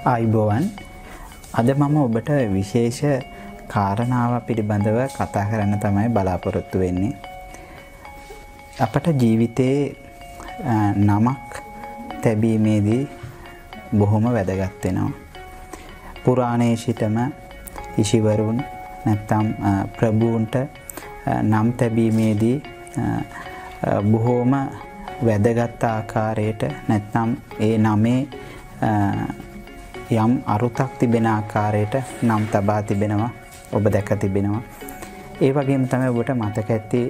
ආයිබෝවන් අද මම ඔබට විශේෂ කාරණාවක් පිළිබඳව කතා කරන්න තමයි බලාපොරොත්තු වෙන්නේ. අපට ජීවිතේ නමක් තැබීමේදී බොහොම වැදගත් වෙනවා. පුරාණයේ සිටම ඍෂිවරුන් නැත්නම් ප්‍රභූන්ට නම් තැබීමේදී බොහොම වැදගත් ආකාරයට නැත්නම් ඒ නමේ යම් අරුතක් තිබෙන ආකාරයට නම් තබා තිබෙනවා. ඔබ දැක තිබෙනවා. ඒ වගේම තමයි ඔබට මතක ඇති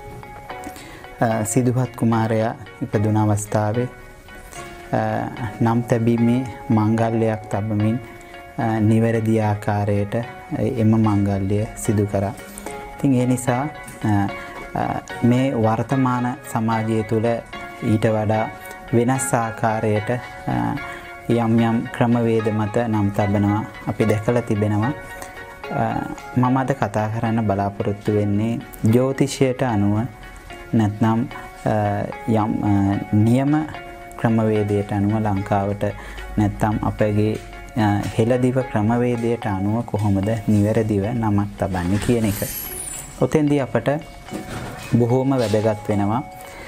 සිදුහත් කුමාරයා ඉපදුන අවස්ථාවේ නම් තැබීමේ මංගල්‍යයක් තබමින් නිවැරදි ආකාරයට එම මංගල්‍ය සිදු කරා. ඉතින් ඒ නිසා මේ වර්තමාන සමාජය තුළ ඊට වඩා වෙනස් ආකාරයට යම් යම් ක්‍රමවේද මත නම් තබනවා අපි දැකලා තිබෙනවා. මම අද කතා කරන්න බලාපොරොත්තු වෙන්නේ ජ්‍යොතිෂයට අනුව නැත්නම් යම් නියම ක්‍රමවේදයට අනුව ලංකාවට නැත්නම් අපගේ හෙළදිව ක්‍රමවේදයට අනුව කොහොමද නිවැරදිව නමක් තබන්නේ කියන එක. ඔතෙන්දී අපට බොහෝම වැදගත් වෙනවා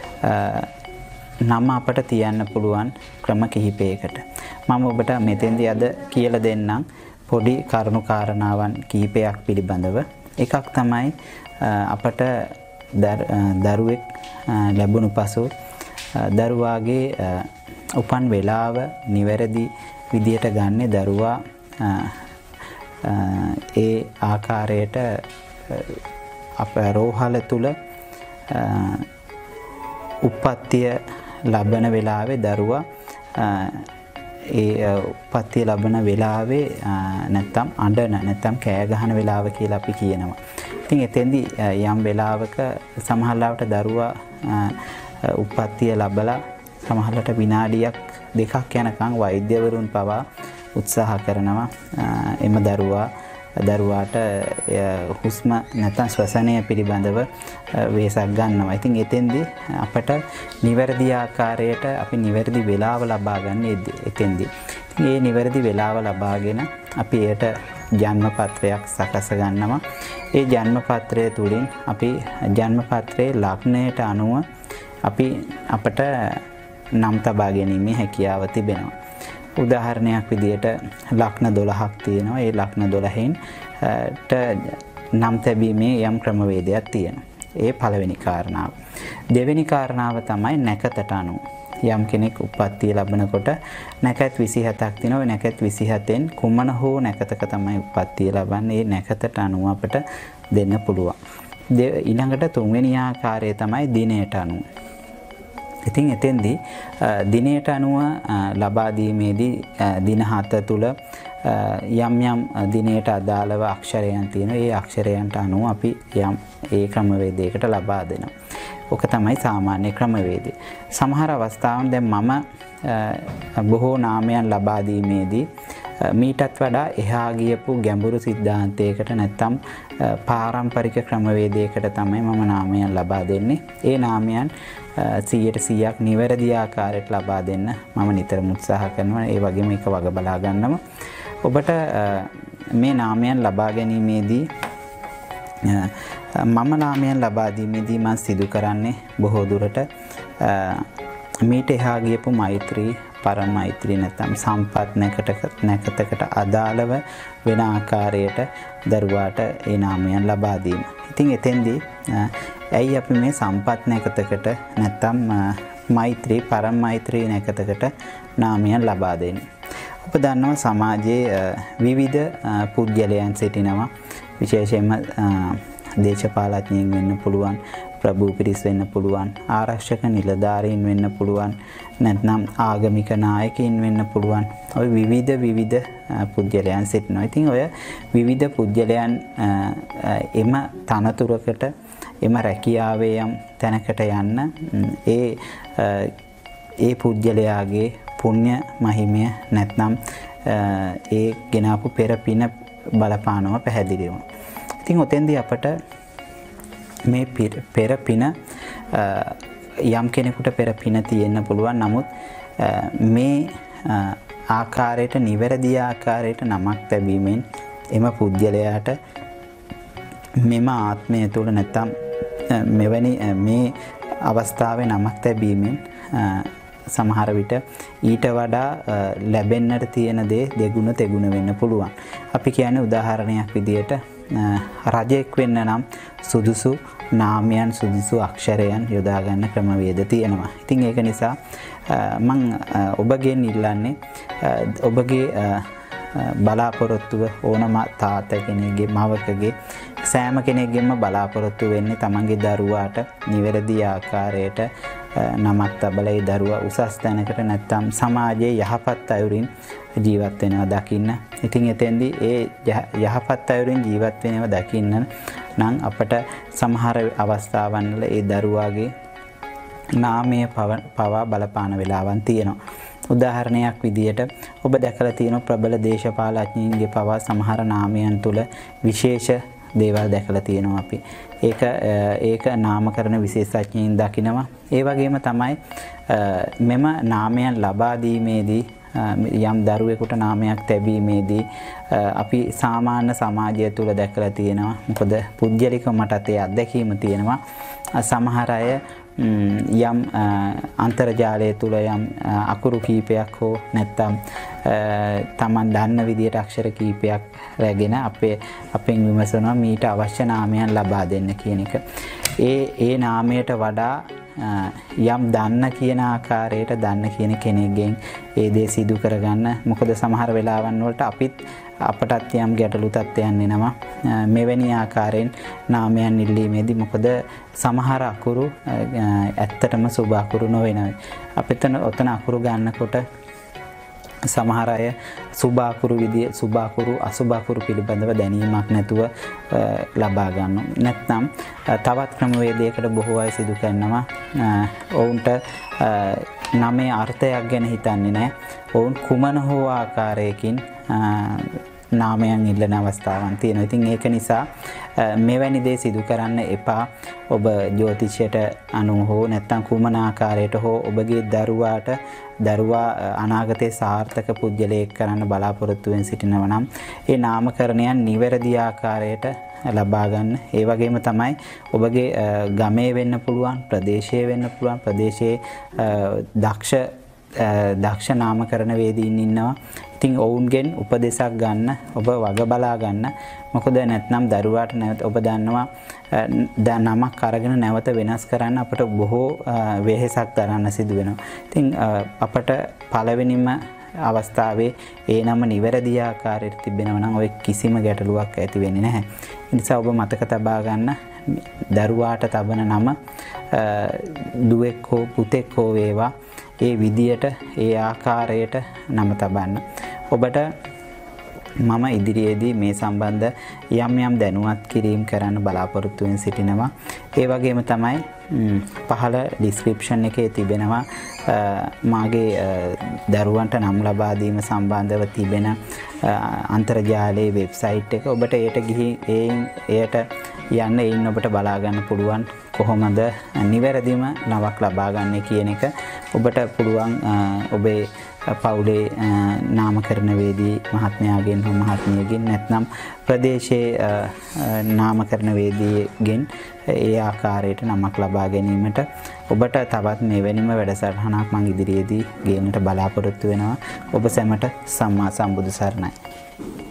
නම අපට තියන්න පුළුවන් ක්‍රම කිහිපයකට. මම ඔබට මෙතෙන්දී අද කියලා දෙන්නම් පොඩි කරුණු කාරණාවන් කිහිපයක් පිළිබඳව. එකක් තමයි අපට දරුවෙක් ලැබුණු පසු දරුවාගේ උපන් වේලාව නිවැරදි විදියට ගන්න දරුවා ඒ ආකාරයට අප රෝහල තුල උප්පත්තිය ලබන වෙලාවේ දරුවා ඒ උප්පත්තිය ලබන වෙලාවේ නැත්තම් අඬන නැත්තම් කෑ ගහන වෙලාව කියලා අපි කියනවා. ඉතින් එතෙන්දී යම් වෙලාවක සමහරවිට දරුවා උප්පත්තිය ලැබලා සමහරවිට විනාඩියක් දෙකක් යනකම් වෛද්‍යවරුන් පවා උත්සාහ කරනවා එම දරුවාට හුස්ම නැත්නම් ශ්වසනය පිළිබඳව වෙහෙසක් ගන්නවා. ඉතින් එතෙන්දී අපට නිවැරදි ආකාරයට අපි නිවැරදි වේලාව ලබා ගන්න එතෙන්දී. ඉතින් මේ නිවැරදි වේලාව ලබාගෙන අපි ඒට ජන්ම පත්‍රයක් සකස ගන්නවා. ඒ ජන්ම පත්‍රය තුලින් අපි ජන්ම පත්‍රයේ ලග්නයට අනුව අපට නම් තබා ගැනීමේ හැකියාව තිබෙනවා. උදාහරණයක් විදියට ලග්න 12ක් තියෙනවා. ඒ ලග්න 12න් නම් තැබීමේ යම් ක්‍රමවේදයක් තියෙනවා. ඒ පළවෙනි කාරණාව. දෙවෙනි කාරණාව තමයි නැකතට අනුව. යම් කෙනෙක් උප්පත්තිය ලැබනකොට නැකත් 27ක් තියෙනවා. නැකත් 27න් කුමන හෝ නැකතක තමයි උප්පත්තිය ලබන්නේ. ඒ නැකතට අනුව අපට දෙන්න පුළුවන්. ඊළඟට තුන්වෙනි ආකාරය තමයි දිනයට අනුව. ඉතින් එතෙන්දී දිනයට අනුව ලබා දීමේදී දින 7 තුල යම් යම් දිනයට අදාළව අක්ෂරයන් තියෙනවා. ඒ අක්ෂරයන්ට අනුව අපි යම් ඒ ක්‍රමවේදයකට ලබා දෙනවා. ඔක තමයි සාමාන්‍ය ක්‍රමවේදය. සමහර අවස්ථාවන් දැන් මම බොහෝ නාමයන් ලබා දීමේදී මීටත් වඩා එහා ගියපු ගැඹුරු සිද්ධාන්තයකට නැත්නම් පාරම්පරික ක්‍රමවේදයකට තමයි මම නාමයන් ලබා දෙන්නේ. ඒ නාමයන් 100% නිවැරදි ආකාරයට ලබා දෙන්න මම නිතරම උත්සාහ කරනවා. ඒ වගේම ඒක වග බලා ගන්නවා. ඔබට මේ නාමයන් ලබා ගැනීමේදී මම නාමයන් ලබා දීමේදී මම සිදු කරන්නේ බොහෝ දුරට මීට එහා ගියපු මෛත්‍රී පරම මෛත්‍රී නැත්නම් සම්පත් නැකතකට අදාළව වෙන ආකාරයට දරුවාට ඒ නාමයන් ලබා දීම. ඉතින් එතෙන්දී ඇයි අපි මේ සම්පත් නැකතකට නැත්නම් මෛත්‍රී පරම මෛත්‍රී නැකතකට නාමයන් ලබා දෙන්නේ? ඔබ දන්නවා සමාජයේ විවිධ පුද්ගලයන් සිටිනවා. විශේෂයෙන්ම දේශපාලඥයින් වෙන්න පුළුවන්, ප්‍රභූ පිරිස් වෙන්න පුළුවන්, ආරක්ෂක නිලධාරීන් වෙන්න පුළුවන්, නැත්නම් ආගමික නායකයින් වෙන්න පුළුවන්. ඔය විවිධ පුද්ගලයන් සිටිනවා. ඉතින් ඔය විවිධ පුද්ගලයන් එම තනතුරකට එම රැකියාවේ යම් තැනකට යන්න ඒ පුද්ගලයාගේ පුණ්‍ය මහිමය නැත්නම් ඒ ගෙනාපු පෙර පින බලපානව පැහැදිලිවම. ඉතින් ඔතෙන්දී අපට මේ පෙර පින යම් කෙනෙකුට පෙර පින තියෙන්න පුළුවන්. නමුත් මේ ආකාරයට නිවැරදි ආකාරයට නමක් තැබීමෙන් එම පුද්ගලයාට මෙම ආත්මය තුළ නැත්නම් මෙවැනි මේ අවස්ථාවේ නමක් තැබීමෙන් සමහර විට ඊට වඩා ලැබෙන්නට තියෙන දේ දෙගුණ තෙගුණ වෙන්න පුළුවන්. අපි කියන්නේ උදාහරණයක් විදියට රජෙක් වෙන්න නම් සුදුසු නාමයන් සුදුසු අක්ෂරයන් යොදා ගන්න ක්‍රමවේද තියෙනවා. ඉතින් ඒක නිසා මම ඔබගෙන් ඉල්ලන්නේ ඔබගේ බලාපොරොත්තුව ඕනම තාත්තා කෙනෙක්ගේ මවකගේ සෑම කෙනෙක්ගෙම බලාපොරොත්තු වෙන්නේ තමන්ගේ දරුවාට නිවැරදි ආකාරයට නමක් තබලා ඒ දරුවා උසස් තැනකට නැත්නම් සමාජයේ යහපත් අයුරින් ජීවත් වෙනවා දකින්න. ඉතින් එතෙන්දී ඒ යහපත් අයුරින් ජීවත් වෙනවා දකින්න නම් අපට සමහර අවස්ථාවන් වල ඒ දරුවාගේ නාමය පවා බලපාන වෙලාවන් තියෙනවා. උදාහරණයක් විදියට ඔබ දැකලා තියෙන ප්‍රබල දේශපාලඥයින්ගේ පවා සමහර නාමයන් තුල විශේෂ දේවල් දැකලා තියෙනවා අපි. ඒක නාමකරණ විශේෂඥයින් දකිනවා. ඒ වගේම තමයි මෙම නාමයන් ලබා දීමේදී යම් දරුවෙකුට නාමයක් තැබීමේදී අපි සාමාන්‍ය සමාජය තුල දැකලා තියෙනවා. මොකද පුද්ගලික මටත් ඒ අත්දැකීම තියෙනවා. සමහර අය යම් අන්තර්ජාලය තුල යම් අකුරු කීපයක් හෝ නැත්නම් තමන් දන්න විදියට අක්ෂර කීපයක් රැගෙන අපෙන් විමසනවා මීට අවශ්‍ය නාමයන් ලබා දෙන්න කියන එක. ඒ නාමයට වඩා යම් දන්න කියන ආකාරයට දන්න කියන කෙනෙක්ගෙන් ඒ දේ සිදු කරගන්න. මොකද සමහර වෙලාවන් වලට අපටත් යම් ගැටලු තත්ත්වයන් එනවා මෙවැනි ආකාරයෙන් නාමයන් ඉල්ලීමේදී. මොකද සමහර අකුරු ඇත්තටම සුබ අකුරු නොවෙනවා. අපිට ඔතන අකුරු ගන්නකොට සමහර අය සුබ අකුරු අසුබ අකුරු පිළිබඳව දැනීමක් නැතුව ලබා ගන්නවා. නැත්නම් තවත් ක්‍රමවේදයකට බොහෝ අය සිදු කරනවා. ඔවුන්ට නමේ අර්ථයක් ගැන හිතන්නේ නැහැ. ඔවුන් කුමන හෝ ආකාරයකින් නාමයන් ඉල්ලන අවස්ථාවන් තියෙනවා. ඉතින් ඒක නිසා මෙවැනි දේ සිදු කරන්න එපා. ඔබ ජ්‍යොතිෂයට අනුව හෝ නැත්නම් කුමන ආකාරයට හෝ ඔබගේ දරුවා අනාගතයේ සාර්ථක පුද්ගලයෙක් කරන්න බලාපොරොත්තු වෙන සිටිනවා නම් ඒ නාමකරණයන් නිවැරදි ආකාරයට ලබා ගන්න. ඒ වගේම තමයි ඔබගේ ගමේ වෙන්න පුළුවන්, ප්‍රදේශයේ වෙන්න පුළුවන්. ප්‍රදේශයේ දක්ෂ නාමකරණ වේදීන් ඉන්නවා. ඉතින් ඔවුන්ගෙන් උපදෙසක් ගන්න, ඔබ වග බලා ගන්න. මොකද නැත්නම් දරුවාට නැවත ඔබ දන්නවා නමක් අරගෙන නැවත වෙනස් කරන්න අපට බොහෝ වෙහෙසක් දරන්න සිදු වෙනවා. ඉතින් අපට පළවෙනිම අවස්ථාවේ ඒ නම නිවැරදි ආකාරයට තිබෙනවා නම් ඔය කිසිම ගැටලුවක් ඇති වෙන්නේ නැහැ. ඒ නිසා ඔබ මතක තබා ගන්න දරුවාට තබන නම දුවෙක් හෝ පුතෙක් හෝ වේවා ඒ විදියට ඒ ආකාරයට නම තබන්න. ඔබට මම ඉදිරියේදී මේ සම්බන්ධ යම් දැනුවත් කිරීම කරන්න බලාපොරොත්තු වෙන සිටිනවා. ඒ වගේම තමයි පහළ ඩිස්ක්‍රිප්ෂන් එකේ තිබෙනවා මාගේ දරුවන්ට නම් ලබා දීම සම්බන්ධව තිබෙන අන්තර්ජාලයේ වෙබ්සයිට් එක. ඔබට ඒට ගිහින් එයට යන්න එයින් ඔබට බලා ගන්න පුළුවන් කොහොමද නිවැරදිම නමක් ලබා ගන්න කියන එක. ඔබට පුළුවන් ඔබේ පවුලේ නාමකරණ වේදී මහත්මයාගෙන් හෝ මහත්මියගෙන් නැත්නම් ප්‍රදේශයේ නාමකරණ වේදීගෙන් ඒ ආකාරයට නමක් ලබා ගැනීමට ඔබට තවත් මෙවැනිම වැඩසටහනක් මම ඉදිරියේදී ගේන්නට බලාපොරොත්තු වෙනවා. ඔබ සැමට සම්මා සම්බුදු සරණයි.